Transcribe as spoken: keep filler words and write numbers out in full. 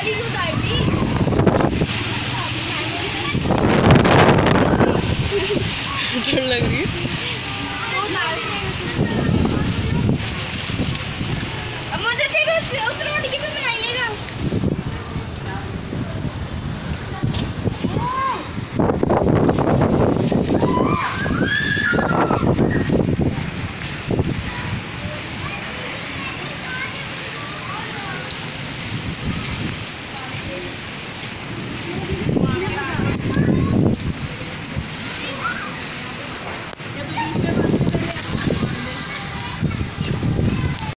डर लग रही है। अब मुझे उस रोटी की भी बनाई